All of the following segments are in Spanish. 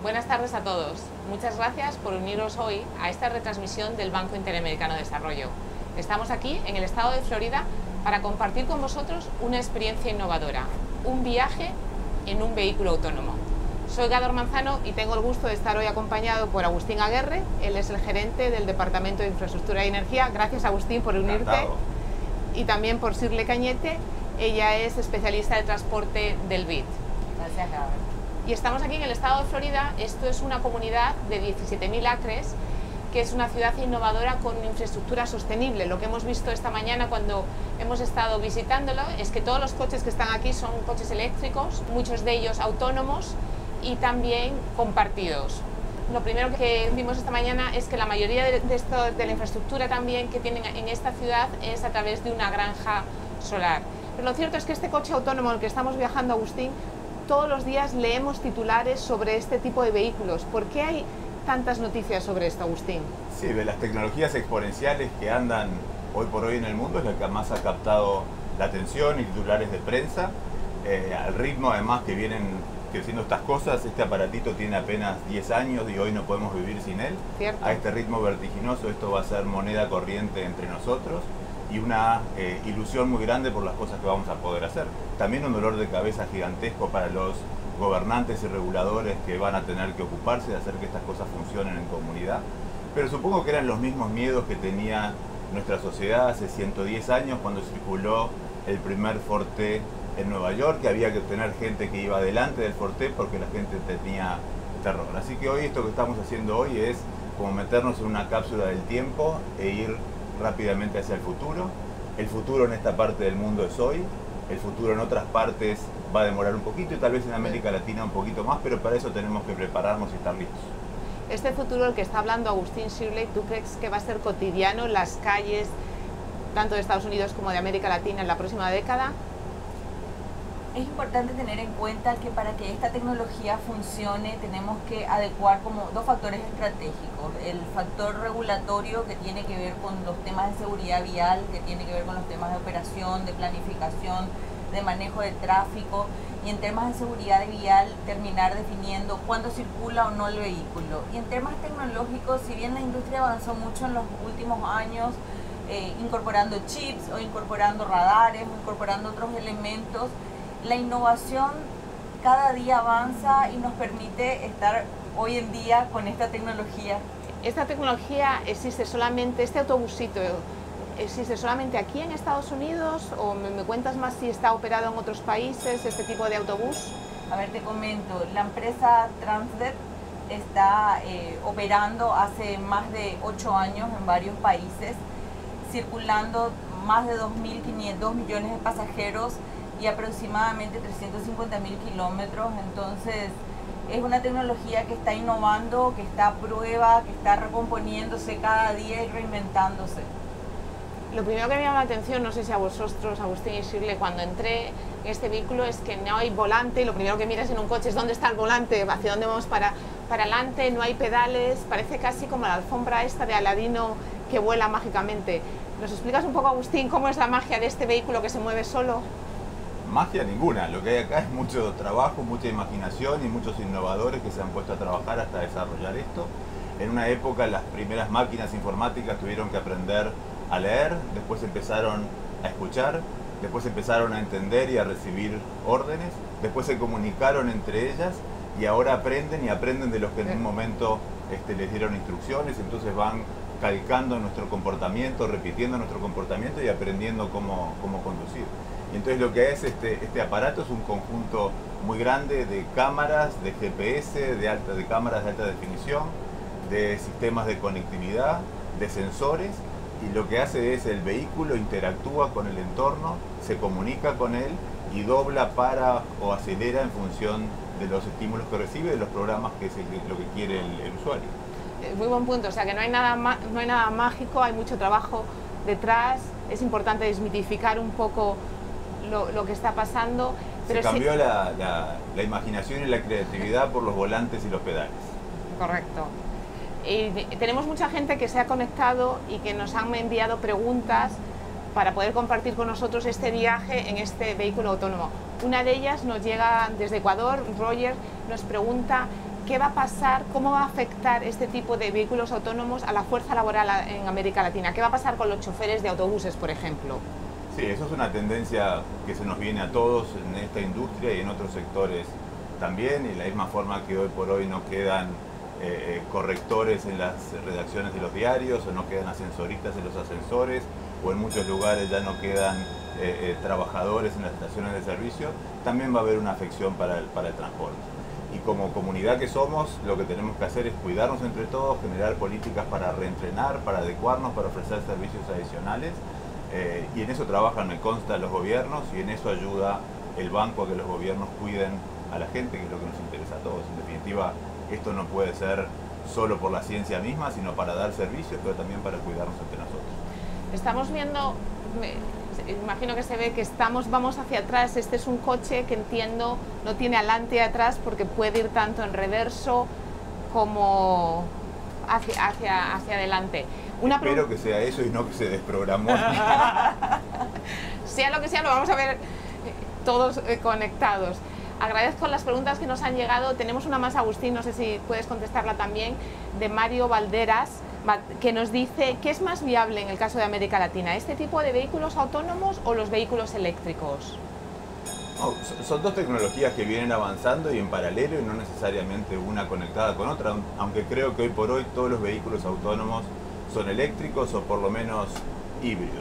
Buenas tardes a todos. Muchas gracias por uniros hoy a esta retransmisión del Banco Interamericano de Desarrollo. Estamos aquí en el estado de Florida para compartir con vosotros una experiencia innovadora, un viaje en un vehículo autónomo. Soy Gador Manzano y tengo el gusto de estar hoy acompañado por Agustín Aguerre. Él es el gerente del Departamento de Infraestructura y Energía. Gracias, Agustín, por unirte. Encantado. Y también por Shirley Cañete. Ella es especialista de transporte del BID. Gracias, Gador. Y estamos aquí en el estado de Florida. Esto es una comunidad de 17.000 acres, que es una ciudad innovadora con infraestructura sostenible. Lo que hemos visto esta mañana cuando hemos estado visitándolo es que todos los coches que están aquí son coches eléctricos, muchos de ellos autónomos y también compartidos. Lo primero que vimos esta mañana es que la mayoría de la infraestructura también que tienen en esta ciudad es a través de una granja solar. Pero lo cierto es que este coche autónomo en el que estamos viajando, Agustín, todos los días leemos titulares sobre este tipo de vehículos. ¿Por qué hay tantas noticias sobre esto, Agustín? Sí, de las tecnologías exponenciales que andan hoy por hoy en el mundo es la que más ha captado la atención y titulares de prensa. Al ritmo además que vienen creciendo estas cosas, este aparatito tiene apenas 10 años y hoy no podemos vivir sin él. Cierto. A este ritmo vertiginoso esto va a ser moneda corriente entre nosotros y una ilusión muy grande por las cosas que vamos a poder hacer. También un dolor de cabeza gigantesco para los gobernantes y reguladores que van a tener que ocuparse de hacer que estas cosas funcionen en comunidad. Pero supongo que eran los mismos miedos que tenía nuestra sociedad hace 110 años cuando circuló el primer Forte en Nueva York, que había que tener gente que iba delante del Forte porque la gente tenía terror. Así que hoy esto que estamos haciendo hoy es como meternos en una cápsula del tiempo e ir rápidamente hacia el futuro. El futuro en esta parte del mundo es hoy, el futuro en otras partes va a demorar un poquito y tal vez en América Latina un poquito más, pero para eso tenemos que prepararnos y estar listos. Este futuro del que está hablando Agustín, Shirley, ¿tú crees que va a ser cotidiano en las calles, tanto de Estados Unidos como de América Latina en la próxima década? Es importante tener en cuenta que para que esta tecnología funcione tenemos que adecuar como dos factores estratégicos. El factor regulatorio, que tiene que ver con los temas de seguridad vial, que tiene que ver con los temas de operación, de planificación, de manejo de tráfico, y en temas de seguridad vial terminar definiendo cuándo circula o no el vehículo. Y en temas tecnológicos, si bien la industria avanzó mucho en los últimos años, incorporando chips o incorporando radares o incorporando otros elementos, la innovación cada día avanza y nos permite estar hoy en día con esta tecnología. ¿Esta tecnología existe solamente, este autobusito, existe solamente aquí en Estados Unidos o me cuentas más si está operado en otros países este tipo de autobús? A ver, te comento, la empresa Transdev está operando hace más de 8 años en varios países, circulando más de 2 millones de pasajeros y aproximadamente 350.000 kilómetros. Entonces es una tecnología que está innovando, que está a prueba, que está recomponiéndose cada día y reinventándose. Lo primero que me llama la atención, no sé si a vosotros, Agustín y Shirley, cuando entré en este vehículo es que no hay volante, y lo primero que miras en un coche es dónde está el volante, hacia dónde vamos para adelante, no hay pedales, parece casi como la alfombra esta de Aladino que vuela mágicamente. ¿Nos explicas un poco, Agustín, cómo es la magia de este vehículo que se mueve solo? Magia ninguna, lo que hay acá es mucho trabajo, mucha imaginación y muchos innovadores que se han puesto a trabajar hasta desarrollar esto. En una época las primeras máquinas informáticas tuvieron que aprender a leer, después empezaron a escuchar, después empezaron a entender y a recibir órdenes, después se comunicaron entre ellas y ahora aprenden de los que en un momento les dieron instrucciones, entonces van calcando nuestro comportamiento, repitiendo nuestro comportamiento y aprendiendo cómo conducir. Y entonces lo que es este aparato es un conjunto muy grande de cámaras, de GPS, de cámaras de alta definición, de sistemas de conectividad, de sensores, y lo que hace es el vehículo interactúa con el entorno, se comunica con él y dobla, para o acelera en función de los estímulos que recibe, de los programas que es lo que quiere el usuario. Muy buen punto, o sea que no hay nada mágico, hay mucho trabajo detrás, es importante desmitificar un poco lo que está pasando. Pero se cambió la imaginación y la creatividad por los volantes y los pedales. Correcto. Y tenemos mucha gente que se ha conectado y que nos han enviado preguntas para poder compartir con nosotros este viaje en este vehículo autónomo. Una de ellas nos llega desde Ecuador. Roger nos pregunta ¿qué va a pasar? ¿Cómo va a afectar este tipo de vehículos autónomos a la fuerza laboral en América Latina? ¿Qué va a pasar con los choferes de autobuses, por ejemplo? Sí, eso es una tendencia que se nos viene a todos en esta industria y en otros sectores también, y de la misma forma que hoy por hoy no quedan correctores en las redacciones de los diarios, o no quedan ascensoristas en los ascensores, o en muchos lugares ya no quedan trabajadores en las estaciones de servicio, también va a haber una afección para el transporte. Y como comunidad que somos, lo que tenemos que hacer es cuidarnos entre todos, generar políticas para reentrenar, para adecuarnos, para ofrecer servicios adicionales. Y en eso trabajan, me consta, los gobiernos, y en eso ayuda el banco a que los gobiernos cuiden a la gente, que es lo que nos interesa a todos. En definitiva, esto no puede ser solo por la ciencia misma, sino para dar servicios, pero también para cuidarnos entre nosotros. Estamos viendo, imagino que se ve que vamos hacia atrás. Este es un coche que entiendo no tiene adelante y atrás, porque puede ir tanto en reverso como hacia adelante. Espero que sea eso y no que se desprogramó. Sea lo que sea, lo vamos a ver todos conectados. Agradezco las preguntas que nos han llegado. Tenemos una más, Agustín, no sé si puedes contestarla también, de Mario Valderas, que nos dice: ¿qué es más viable en el caso de América Latina? ¿Este tipo de vehículos autónomos o los vehículos eléctricos? No, son dos tecnologías que vienen avanzando y en paralelo, y no necesariamente una conectada con otra, aunque creo que hoy por hoy todos los vehículos autónomos son eléctricos o por lo menos híbridos.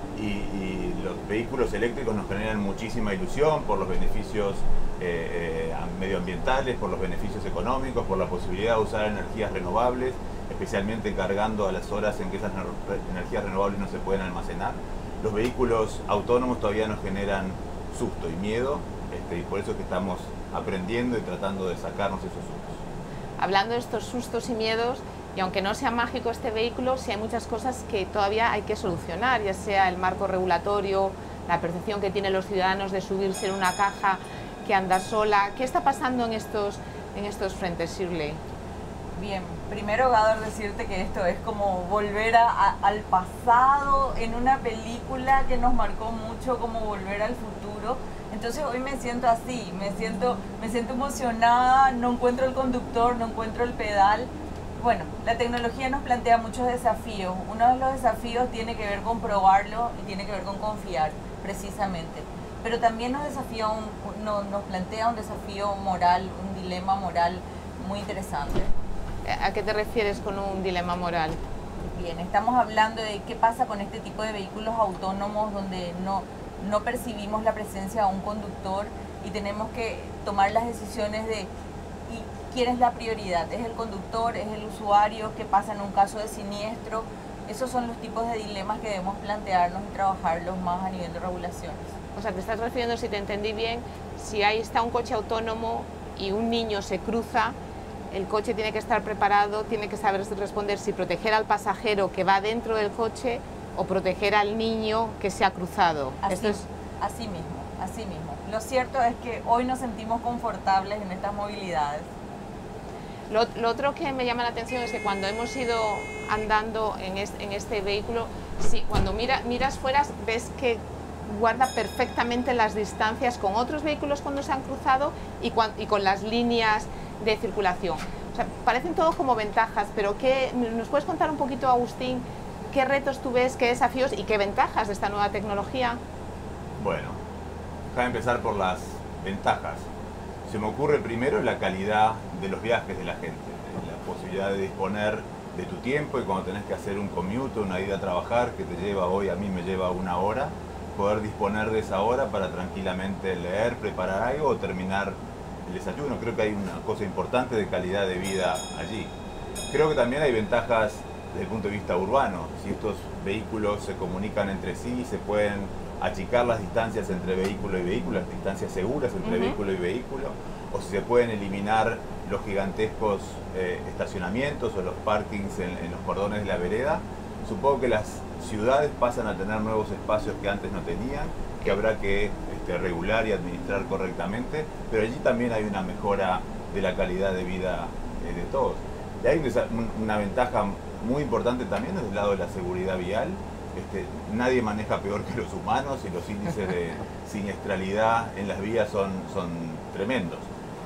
Y los vehículos eléctricos nos generan muchísima ilusión por los beneficios medioambientales, por los beneficios económicos, por la posibilidad de usar energías renovables, especialmente cargando a las horas en que esas energías renovables no se pueden almacenar. Los vehículos autónomos todavía nos generan susto y miedo, y por eso es que estamos aprendiendo y tratando de sacarnos esos sustos. Hablando de estos sustos y miedos, y aunque no sea mágico este vehículo, sí hay muchas cosas que todavía hay que solucionar, ya sea el marco regulatorio, la percepción que tienen los ciudadanos de subirse en una caja que anda sola. ¿Qué está pasando en estos frentes, Shirley? Bien, primero, Gador, decirte que esto es como volver al pasado en una película que nos marcó mucho, como volver al futuro. Entonces hoy me siento así, me siento emocionada, no encuentro el conductor, no encuentro el pedal. Bueno, la tecnología nos plantea muchos desafíos. Uno de los desafíos tiene que ver con probarlo y tiene que ver con confiar, precisamente. Pero también nos plantea un desafío moral, un dilema moral muy interesante. ¿A qué te refieres con un dilema moral? Bien, estamos hablando de qué pasa con este tipo de vehículos autónomos donde no percibimos la presencia de un conductor y tenemos que tomar las decisiones de quién es la prioridad. ¿Es el conductor? ¿Es el usuario? ¿Qué pasa en un caso de siniestro? Esos son los tipos de dilemas que debemos plantearnos y trabajarlos más a nivel de regulaciones. O sea, te estás refiriendo, si te entendí bien, si ahí está un coche autónomo y un niño se cruza, el coche tiene que estar preparado, tiene que saber responder si proteger al pasajero que va dentro del coche o proteger al niño que se ha cruzado. Así mismo. Lo cierto es que hoy nos sentimos confortables en estas movilidades. Lo otro que me llama la atención es que cuando hemos ido andando en este vehículo, cuando miras fuera ves que guarda perfectamente las distancias con otros vehículos cuando se han cruzado y con las líneas de circulación. O sea, parecen todos como ventajas, pero ¿nos puedes contar un poquito, Agustín, qué retos tú ves, qué desafíos y qué ventajas de esta nueva tecnología? Bueno, déjame empezar por las ventajas. Se me ocurre primero la calidad de los viajes de la gente, la posibilidad de disponer de tu tiempo y cuando tenés que hacer un commute, una ida a trabajar que te lleva hoy, a mí me lleva 1 hora, poder disponer de esa hora para tranquilamente leer, preparar algo o terminar el desayuno. Creo que hay una cosa importante de calidad de vida allí. Creo que también hay ventajas desde el punto de vista urbano. Si estos vehículos se comunican entre sí, se pueden achicar las distancias entre vehículo y vehículo, las distancias seguras entre vehículo y vehículo, o si se pueden eliminar los gigantescos estacionamientos o los parkings en los cordones de la vereda. Supongo que las ciudades pasan a tener nuevos espacios que antes no tenían, que habrá que regular y administrar correctamente, pero allí también hay una mejora de la calidad de vida de todos. Y hay una ventaja muy importante también desde el lado de la seguridad vial. Nadie maneja peor que los humanos y los índices de siniestralidad en las vías son tremendos.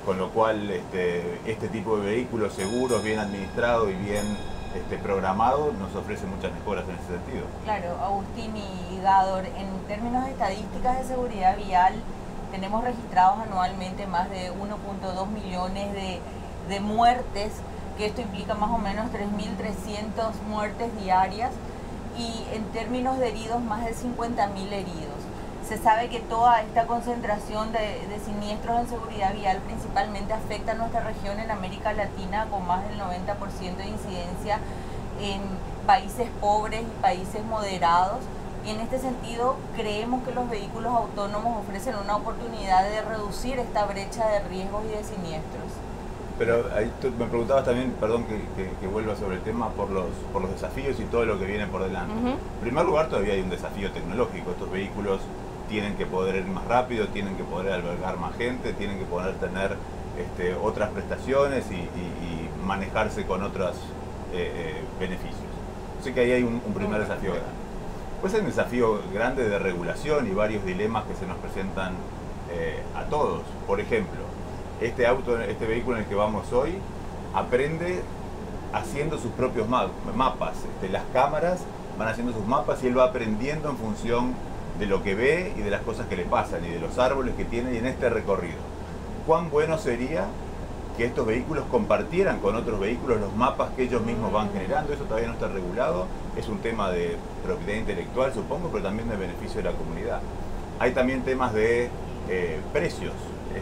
con lo cual este tipo de vehículos seguros, bien administrados y bien programado nos ofrece muchas mejoras en ese sentido. Claro, Agustín y Gador, en términos de estadísticas de seguridad vial, tenemos registrados anualmente más de 1.2 millones de muertes, que esto implica más o menos 3.300 muertes diarias, y en términos de heridos, más de 50.000 heridos. Se sabe que toda esta concentración de siniestros en seguridad vial principalmente afecta a nuestra región en América Latina, con más del 90% de incidencia en países pobres y países moderados. Y en este sentido creemos que los vehículos autónomos ofrecen una oportunidad de reducir esta brecha de riesgos y de siniestros. Pero ahí me preguntabas también, perdón que vuelva sobre el tema, por los desafíos y todo lo que viene por delante. En primer lugar, todavía hay un desafío tecnológico. Estos vehículos tienen que poder ir más rápido, tienen que poder albergar más gente, tienen que poder tener otras prestaciones y manejarse con otros beneficios. Así que ahí hay un primer desafío grande. Pues hay un desafío grande de regulación y varios dilemas que se nos presentan a todos. Por ejemplo, este vehículo en el que vamos hoy aprende haciendo sus propios mapas. Las cámaras van haciendo sus mapas y él va aprendiendo en función de lo que ve y de las cosas que le pasan y de los árboles que tiene y en este recorrido. ¿Cuán bueno sería que estos vehículos compartieran con otros vehículos los mapas que ellos mismos van generando? Eso todavía no está regulado, es un tema de propiedad intelectual, supongo, pero también de beneficio de la comunidad. Hay también temas de precios.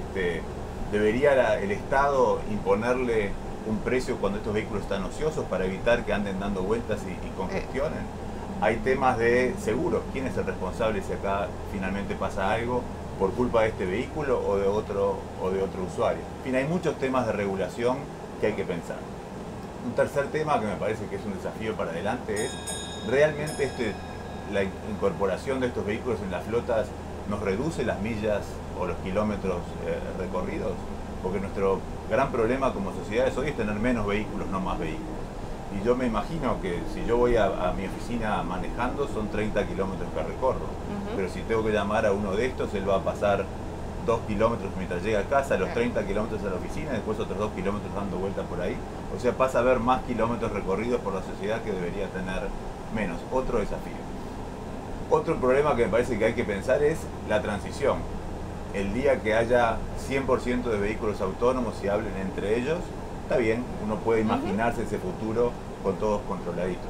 ¿Debería el Estado imponerle un precio cuando estos vehículos están ociosos para evitar que anden dando vueltas y congestionen? Hay temas de seguros. ¿Quién es el responsable si acá finalmente pasa algo por culpa de este vehículo o de otro usuario? En fin, hay muchos temas de regulación que hay que pensar. Un tercer tema que me parece que es un desafío para adelante es, ¿realmente la incorporación de estos vehículos en las flotas nos reduce las millas o los kilómetros recorridos? Porque nuestro gran problema como sociedades hoy es tener menos vehículos, no más vehículos. Y yo me imagino que si yo voy a mi oficina manejando son 30 kilómetros que recorro. Pero si tengo que llamar a uno de estos, él va a pasar 2 kilómetros mientras llega a casa, los 30 kilómetros a la oficina, y después otros 2 kilómetros dando vueltas por ahí. O sea, pasa a haber más kilómetros recorridos por la sociedad que debería tener menos. Otro desafío. Otro problema que me parece que hay que pensar es la transición. El día que haya 100% de vehículos autónomos y hablen entre ellos, está bien, uno puede imaginarse ese futuro con todos controladitos.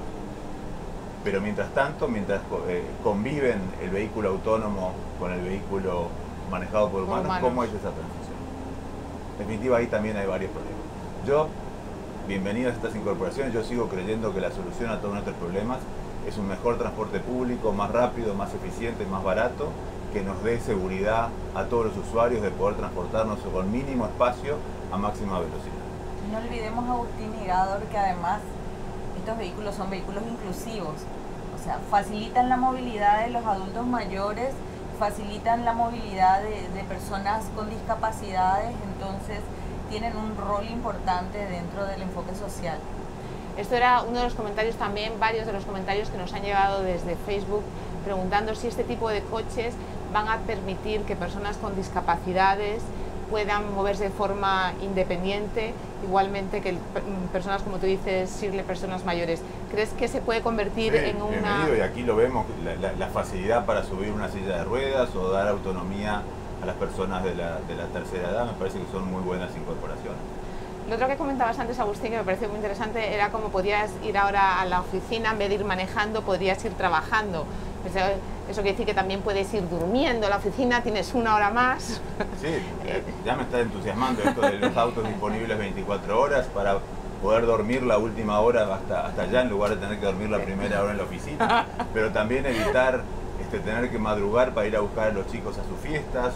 Pero mientras tanto, mientras conviven el vehículo autónomo con el vehículo manejado por humanos, ¿cómo es esa transición? En definitiva, ahí también hay varios problemas. Bienvenidas a estas incorporaciones, yo sigo creyendo que la solución a todos nuestros problemas es un mejor transporte público, más rápido, más eficiente, más barato, que nos dé seguridad a todos los usuarios de poder transportarnos con mínimo espacio a máxima velocidad. No olvidemos, Agustín y Gador, que además estos vehículos son vehículos inclusivos, o sea, facilitan la movilidad de los adultos mayores, facilitan la movilidad de personas con discapacidades, entonces tienen un rol importante dentro del enfoque social. Esto era uno de los comentarios también, varios de los comentarios que nos han llegado desde Facebook, preguntando si este tipo de coches van a permitir que personas con discapacidades puedan moverse de forma independiente, igualmente que personas, como tú dices, Shirley, personas mayores. ¿Crees que se puede convertir en una...? Y aquí lo vemos, la facilidad para subir una silla de ruedas o dar autonomía a las personas de la tercera edad, me parece que son muy buenas incorporaciones. Lo otro que comentabas antes, Agustín, que me pareció muy interesante, era cómo podías ir ahora a la oficina, en vez de ir manejando, podrías ir trabajando. Eso quiere decir que también puedes ir durmiendo en la oficina, tienes una hora más. Sí, ya me está entusiasmando esto de los autos disponibles 24 horas para poder dormir la última hora hasta allá en lugar de tener que dormir la primera hora en la oficina. Pero también evitar tener que madrugar para ir a buscar a los chicos a sus fiestas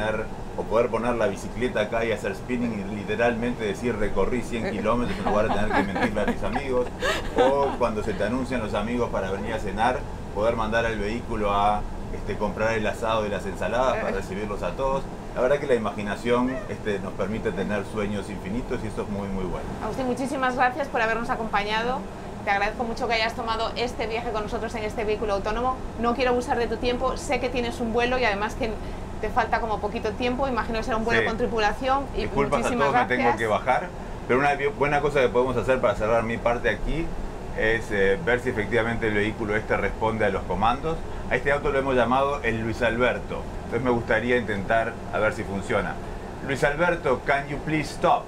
o poder poner la bicicleta acá y hacer spinning y literalmente decir recorrí 100 kilómetros en lugar de tener que mentirle a mis amigos, o cuando se te anuncian los amigos para venir a cenar, poder mandar al vehículo a comprar el asado y las ensaladas para recibirlos a todos. La verdad que la imaginación nos permite tener sueños infinitos y eso es muy muy bueno. Agustín, muchísimas gracias por habernos acompañado. Te agradezco mucho que hayas tomado este viaje con nosotros en este vehículo autónomo. No quiero abusar de tu tiempo, sé que tienes un vuelo y además que te falta como poquito tiempo, imagino que será un vuelo Sí. con tripulación. Y Disculpas a muchísimas todos, gracias. me tengo que bajar. Pero una buena cosa que podemos hacer para cerrar mi parte aquí es ver si efectivamente el vehículo este responde a los comandos. A este auto lo hemos llamado el Luis Alberto. Entonces me gustaría intentar a ver si funciona. Luis Alberto, can you please stop?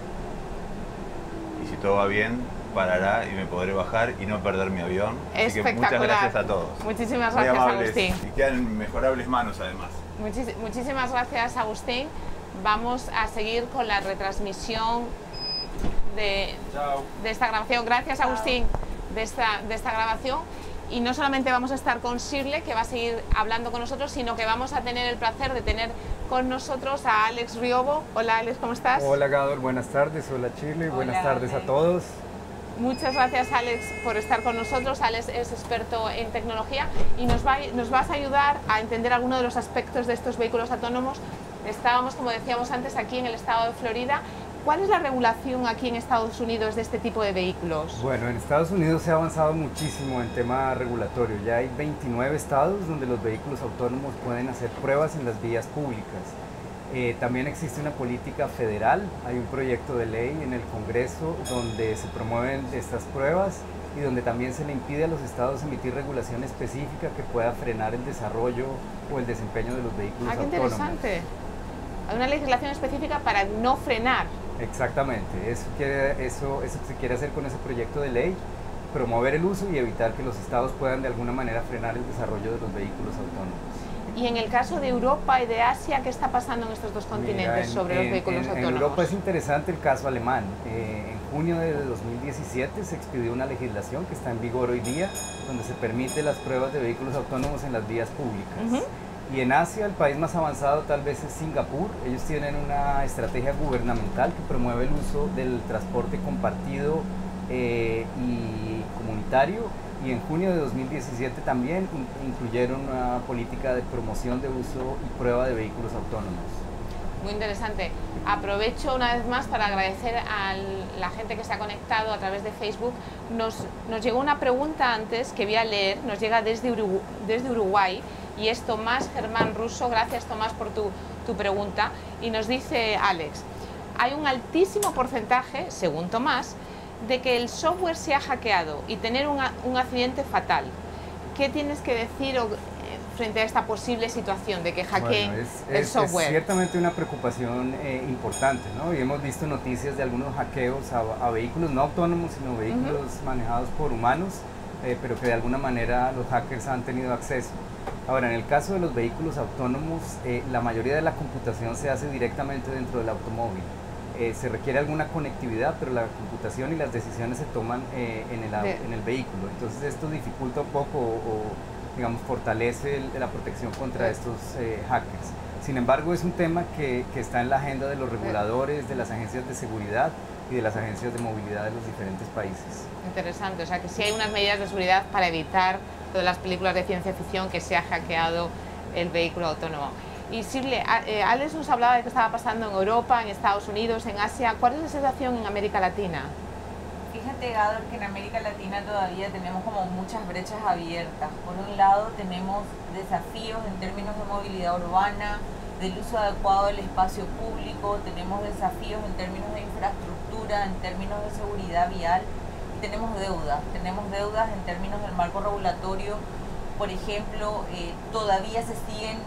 Y si todo va bien, parará y me podré bajar y no perder mi avión. Así que muchas gracias a todos. Muchísimas Muy gracias, amables, Agustín. y quedan en mejorables manos además. Muchísimas gracias, Agustín. Vamos a seguir con la retransmisión de esta grabación. Gracias, Agustín, de esta grabación. Y no solamente vamos a estar con Shirley, que va a seguir hablando con nosotros, sino que vamos a tener el placer de tener con nosotros a Alex Riobo. Hola, Alex, ¿cómo estás? Hola, Gador, buenas tardes. Hola, Shirley, buenas tardes a Alex. todos. Muchas gracias, Alex, por estar con nosotros. Alex es experto en tecnología y nos vas a ayudar a entender algunos de los aspectos de estos vehículos autónomos. Estábamos, como decíamos antes, aquí en el estado de Florida. ¿Cuál es la regulación aquí en Estados Unidos de este tipo de vehículos? Bueno, en Estados Unidos se ha avanzado muchísimo en tema regulatorio. Ya hay 29 estados donde los vehículos autónomos pueden hacer pruebas en las vías públicas. También existe una política federal, hay un proyecto de ley en el Congreso donde se promueven estas pruebas y donde también se le impide a los estados emitir regulación específica que pueda frenar el desarrollo o el desempeño de los vehículos ¡Ah, qué autónomos. interesante! Hay una legislación específica para no frenar. Exactamente, eso se quiere hacer con ese proyecto de ley, promover el uso y evitar que los estados puedan de alguna manera frenar el desarrollo de los vehículos autónomos. Y en el caso de Europa y de Asia, ¿qué está pasando en estos dos continentes sobre los vehículos autónomos? En Europa es interesante el caso alemán. En junio de 2017 se expidió una legislación que está en vigor hoy día, donde se permite las pruebas de vehículos autónomos en las vías públicas. Y en Asia, el país más avanzado tal vez es Singapur. Ellos tienen una estrategia gubernamental que promueve el uso del transporte compartido y comunitario. Y en junio de 2017 también incluyeron una política de promoción de uso y prueba de vehículos autónomos. Muy interesante. Aprovecho una vez más para agradecer a la gente que se ha conectado a través de Facebook. Nos llegó una pregunta antes que voy a leer, nos llega desde Uruguay y es Tomás Germán Russo. Gracias, Tomás, por tu pregunta. Y nos dice Alex, hay un altísimo porcentaje, según Tomás, de que el software se ha hackeado y tener un accidente fatal. ¿Qué tienes que decir frente a esta posible situación de que hackeen el software? Es ciertamente una preocupación importante, ¿no? Y hemos visto noticias de algunos hackeos a vehículos no autónomos, sino vehículos manejados por humanos, pero que de alguna manera los hackers han tenido acceso. Ahora, en el caso de los vehículos autónomos, la mayoría de la computación se hace directamente dentro del automóvil. Se requiere alguna conectividad, pero la computación y las decisiones se toman en el vehículo. Entonces esto dificulta un poco o digamos, fortalece la protección contra estos hackers. Sin embargo, es un tema que está en la agenda de los reguladores, de las agencias de seguridad y de las agencias de movilidad de los diferentes países. Interesante, o sea que sí hay unas medidas de seguridad para evitar todas las películas de ciencia ficción que se ha hackeado el vehículo autónomo. Y Shirley, Alex nos hablaba de qué estaba pasando en Europa, en Estados Unidos, en Asia. ¿Cuál es la situación en América Latina? Fíjate, Gador, que en América Latina todavía tenemos como muchas brechas abiertas. Por un lado tenemos desafíos en términos de movilidad urbana, del uso adecuado del espacio público, tenemos desafíos en términos de infraestructura, en términos de seguridad vial, y tenemos deudas en términos del marco regulatorio. Por ejemplo, todavía se siguen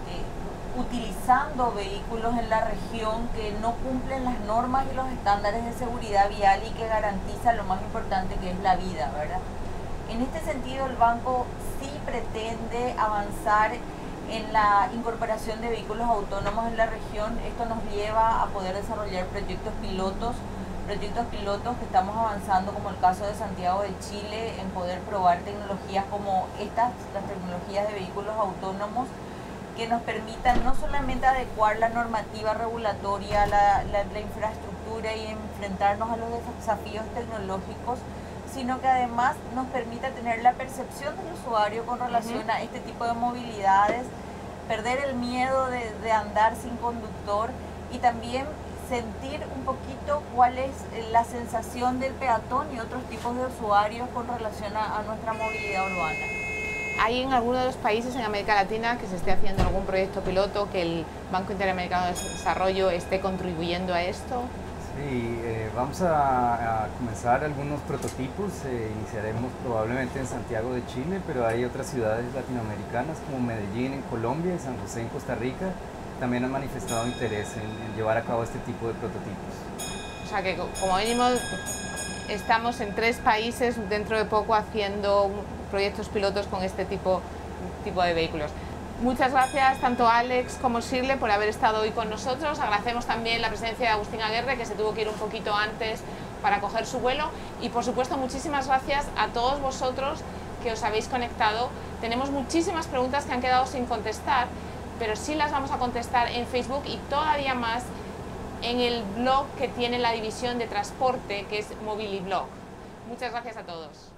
utilizando vehículos en la región que no cumplen las normas y los estándares de seguridad vial y que garantizan lo más importante, que es la vida, ¿verdad? En este sentido, el banco sí pretende avanzar en la incorporación de vehículos autónomos en la región. Esto nos lleva a poder desarrollar proyectos pilotos que estamos avanzando, como el caso de Santiago de Chile, en poder probar tecnologías como estas, las tecnologías de vehículos autónomos, que nos permitan no solamente adecuar la normativa regulatoria, la infraestructura y enfrentarnos a los desafíos tecnológicos, sino que además nos permita tener la percepción del usuario con relación a este tipo de movilidades, perder el miedo de andar sin conductor y también sentir un poquito cuál es la sensación del peatón y otros tipos de usuarios con relación a nuestra movilidad urbana. ¿Hay en alguno de los países en América Latina que se esté haciendo algún proyecto piloto, que el Banco Interamericano de Desarrollo esté contribuyendo a esto? Sí, vamos a comenzar algunos prototipos, iniciaremos probablemente en Santiago de Chile, pero hay otras ciudades latinoamericanas como Medellín en Colombia y San José en Costa Rica, también han manifestado interés en llevar a cabo este tipo de prototipos. O sea que, como venimos, estamos en 3 países dentro de poco haciendo proyectos pilotos con este tipo de vehículos. Muchas gracias tanto a Alex como Shirley por haber estado hoy con nosotros. Agradecemos también la presencia de Agustín Aguerre, que se tuvo que ir un poquito antes para coger su vuelo. Y por supuesto, muchísimas gracias a todos vosotros que os habéis conectado. Tenemos muchísimas preguntas que han quedado sin contestar, pero sí las vamos a contestar en Facebook y todavía más en el blog que tiene la división de transporte, que es Mobiliblog. Muchas gracias a todos.